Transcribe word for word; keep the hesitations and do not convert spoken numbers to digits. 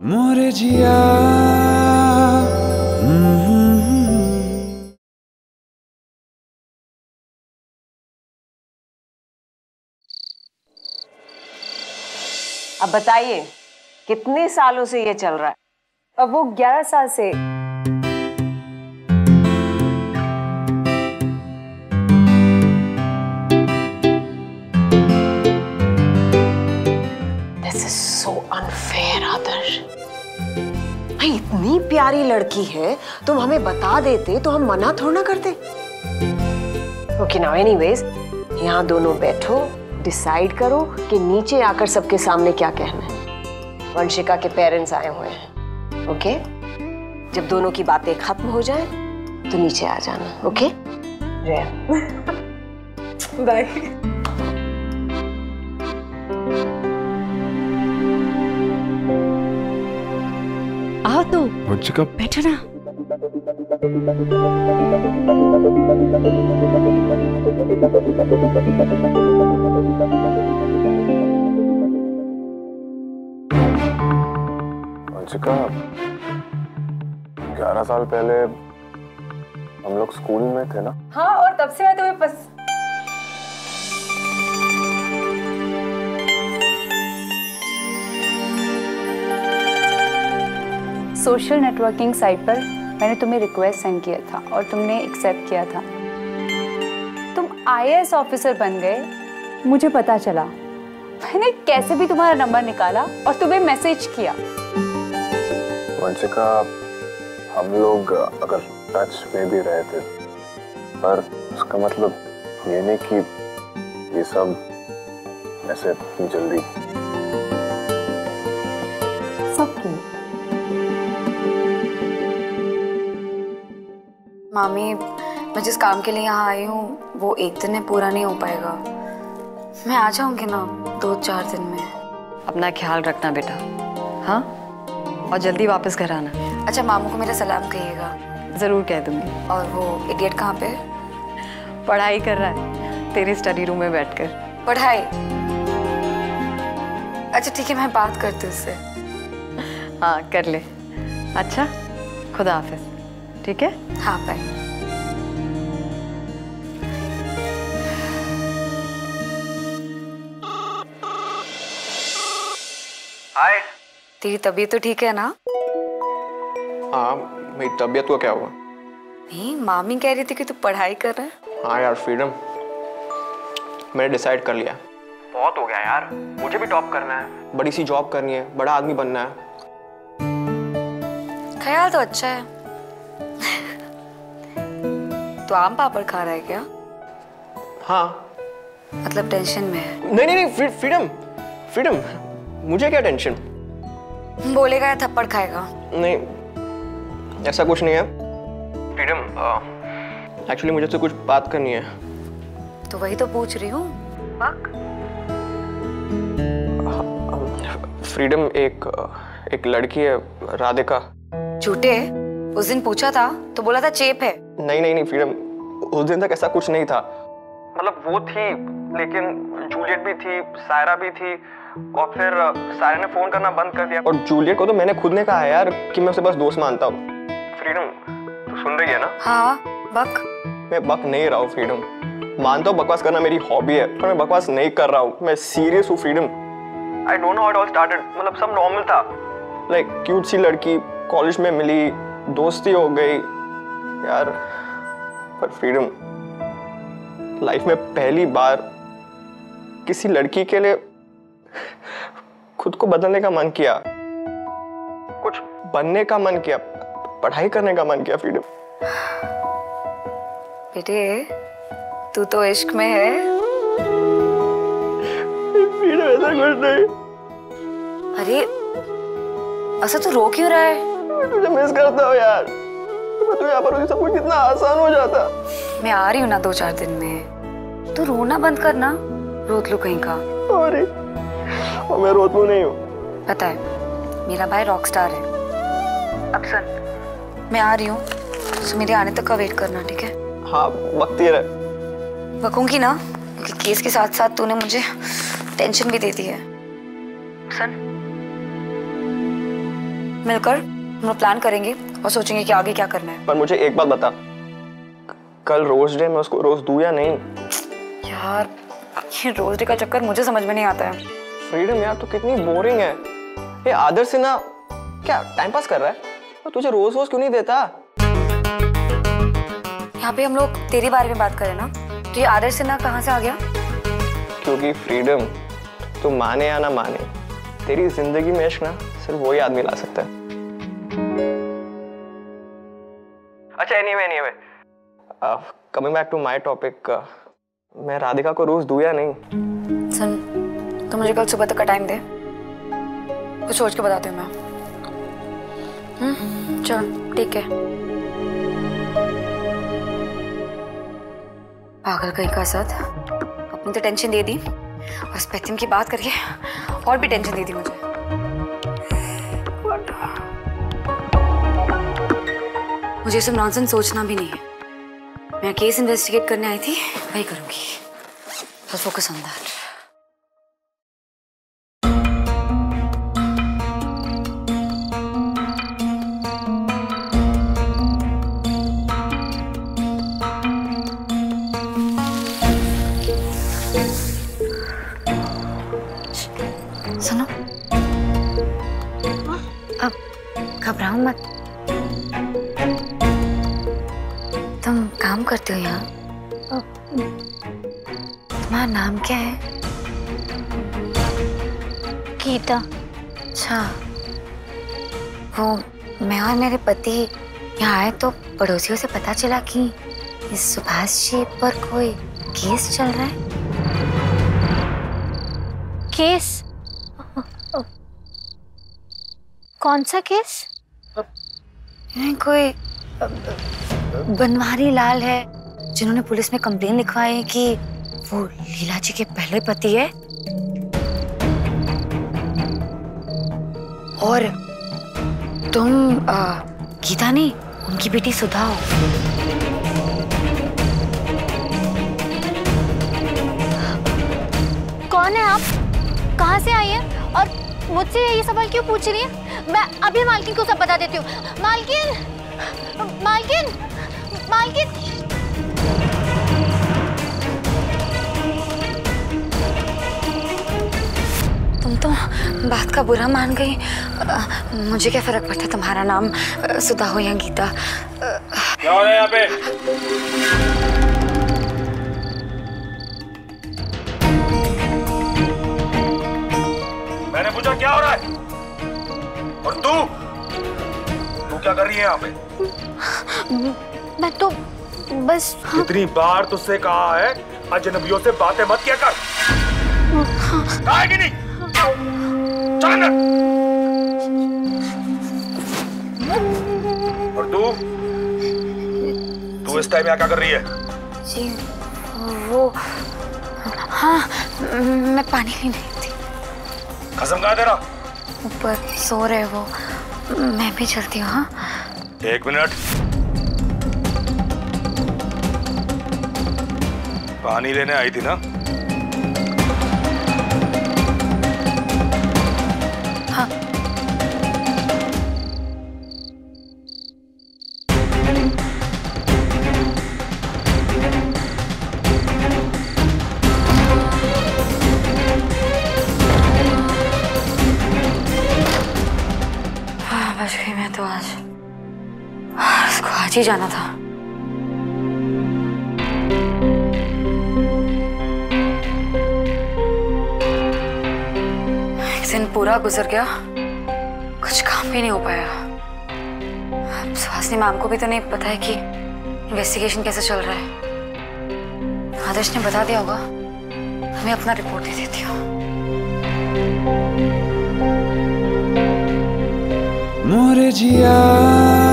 मोरे जिया। अब बताइए कितने सालों से ये चल रहा है? अब वो ग्यारह साल से। This is so unfair, आदर्श। भाई इतनी प्यारी लड़की है, तुम हमें बता देते तो हम मना थोड़ा ना करते। ओके नाउ एनीवेज, यहाँ दोनों बैठो, डिसाइड करो कि नीचे आकर सबके सामने क्या कहना है। वंशिका के पेरेंट्स आए हुए हैं, ओके? जब दोनों की बातें खत्म हो जाए तो नीचे आ जाना, ओके? जय। बाय। आओ तो वंशिका बैठो ना। वंशिका, ग्यारह साल पहले हम लोग स्कूल में थे ना? हाँ, और तब से मैं तुम्हें पस... सोशल नेटवर्किंग साइट पर मैंने तुम्हें रिक्वेस्ट सेंड किया था और तुमने एक्सेप्ट किया था। तुम आई ए एस ऑफिसर बन गए, मुझे पता चला। मैंने कैसे भी तुम्हारा नंबर निकाला और तुम्हें मैसेज किया। वंशिका, हम लोग अगर टच में भी रहे थे, पर उसका मतलब ये नहीं कि ये सब ऐसे इतनी जल्दी। सब क्यों? मामी, मैं जिस काम के लिए यहाँ आई हूँ वो एक दिन में पूरा नहीं हो पाएगा। मैं आ जाऊंगी ना दो चार दिन में। अपना ख्याल रखना बेटा, हाँ? और जल्दी वापस घर आना। अच्छा, मामू को मेरा सलाम कहिएगा। जरूर कह दूंगी। और वो इडियट कहाँ पे? पढ़ाई कर रहा है तेरे स्टडी रूम में बैठकर। पढ़ाई? अच्छा ठीक है, मैं बात करती हूँ उससे। हाँ कर ले। अच्छा, खुदा हाफिज। ठीक है? हाँ बाय। हाय। तेरी तबीयत तो ठीक है ना? हाँ, मेरी तबीयत को क्या हुआ? नहीं, मामी कह रही थी कि तू पढ़ाई कर रहा है। हाँ यार फ्रीडम, मैंने डिसाइड कर लिया। बहुत हो गया यार, मुझे भी टॉप करना है, बड़ी सी जॉब करनी है, बड़ा आदमी बनना है। ख्याल तो अच्छा है। तो आम पापड़ खा रहा है क्या? हाँ। मतलब टेंशन में है? नहीं नहीं नहीं फ्री, फ्रीडम फ्रीडम मुझे क्या टेंशन? बोलेगा या थप्पड़ खाएगा? नहीं, ऐसा कुछ नहीं है फ्रीडम। एक्चुअली मुझे तो कुछ बात करनी है। तो वही तो पूछ रही हूँ। फ्रीडम, एक एक लड़की है राधिका। झूठे? उस दिन पूछा था तो बोला था चेप है। नहीं नहीं नहीं फ्रीडम, उस दिन तक ऐसा कुछ नहीं था। मतलब वो थी, लेकिन जूलियट भी थी, सायरा भी थी, और फिर सायरा ने फोन करना बंद कर दिया। और जूलियट को तो मैंने खुद ने कहा है यार कि मैं उसे बस दोस्त मानता हूँ। फ्रीडम, तू सुन रही है ना? हाँ बक। मैं बक नहीं रहा हूँ फ्रीडम, मानता हूँ बकवास करना मेरी हॉबी है, पर मैं बकवास नहीं कर रहा हूँ, मैं सीरियस हूँ freedom. I don't know how it all started, मतलब सब नॉर्मल था। लाइक क्यूट सी लड़की, कॉलेज में मिली, दोस्ती हो गई यार। पर फ्रीडम, लाइफ में पहली बार किसी लड़की के लिए खुद को बदलने का मन किया, कुछ बनने का मन किया, पढ़ाई करने का मन किया फ्रीडम। बेटे, तू तो इश्क में है। फ्रीडम ऐसा कुछ नहीं। अरे ऐसा तो रो क्यों रहा है? मैं तुझे मिस करता हूँ यार, मैं तो यहाँ पर होती सब कुछ कितना आसान हो जाता। मैं आ रही हूँ ना दो चार दिन में, तू रोना बंद करना, रोतलू कहीं का। अरे और मैं रोतलू नहीं हूँ। पता है, मेरा भाई रॉक स्टार है। अब सुन, मैं आ रही हूँ, तो मेरे आने तक का वेट करना, ठीक है? हाँ बकती रहे। बकूंगी ना, क्योंकि केस के साथ साथ तूने मुझे टेंशन भी दे दी है। सुन, मिलकर हम लोग प्लान करेंगे और सोचेंगे कि आगे क्या करना है। पर मुझे एक बात बता, कल रोज डे मैं उसको रोज दूं या नहीं? यार ये रोज डे का चक्कर मुझे समझ में नहीं आता है। फ्रीडम यार तो कितनी बोरिंग है। ये आदर से ना क्या टाइम पास कर रहा है? तो तुझे रोज रोज क्यों नहीं देता? यहाँ पे हम लोग तेरे बारे में बात करें ना, तो ये आदर से ना कहाँ से आ गया? क्योंकि फ्रीडम, तू माने या ना माने, तेरी जिंदगी में इश्क ना सिर्फ वही आदमी ला सकता है। अच्छा anyway anyway coming back to my topic, मैं राधिका को रोज दूं या नहीं? सुन, तो मुझे कल सुबह तक का टाइम दे, कुछ सोच के बताती हूँ मैं। हम्म चल ठीक है। पागल कहीं का साथ, अपनी तो टेंशन दे दी और स्पेक्ट्रम की बात करके और भी टेंशन दे दी मुझे। मुझे सब नॉनसेंस सोचना भी नहीं है। मैं केस इन्वेस्टिगेट करने आई थी, वही करूंगी। तो फोकस ऑन दैट। सुनो, अब घबराओ मत। तुम काम करते हो यहाँ? तुम्हारा नाम क्या है? गीता। अच्छा, वो मैं और मेरे पति यहाँ आए तो पड़ोसियों से पता चला कि इस सुभाष जी पर कोई केस चल रहा है। केस? कौन सा केस? नहीं, कोई बनवारी लाल है जिन्होंने पुलिस में कंप्लेन लिखवाई कि वो लीला जी के पहले पति है और तुम आ, गीता नहीं, उनकी बेटी सुधा हो। कौन है आप? कहाँ से आई हैं? और मुझसे ये सवाल क्यों पूछ रही हैं? मैं अभी मालकिन को सब बता देती हूँ। मालकिन, मालकिन, मालकिन। तुम तो बात का बुरा मान गई। आ, मुझे क्या फर्क पड़ता तुम्हारा नाम सुधा हो या गीता। क्या हो रहा है यहाँ पे? मैंने पूछा क्या हो रहा है? और तू तू क्या कर रही है यहाँ पे? मैं तो बस हाँ। कितनी बार तुझसे कहा है अजनबियों से बातें मत किया कर। कहा है कि नहीं? चल अंदर। और तू तू इस टाइम यहाँ क्या कर रही है? जी वो हाँ, मैं पानी पीने आई थी। कसम कहा तेरा? ऊपर सो रहे वो, मैं भी चलती हूँ। हाँ एक मिनट। पानी लेने आई थी ना? हाँ। बच गई मैं तो आज। इसको आज ही जाना था। एक दिन पूरा गुजर गया, कुछ काम भी नहीं हो पाया। अब सुहासिनी मैम को भी तो नहीं पता है कि इन्वेस्टिगेशन कैसे चल रहा है। आदर्श ने बता दिया होगा, हमें अपना रिपोर्ट दे देती हूँ। मोरे जिया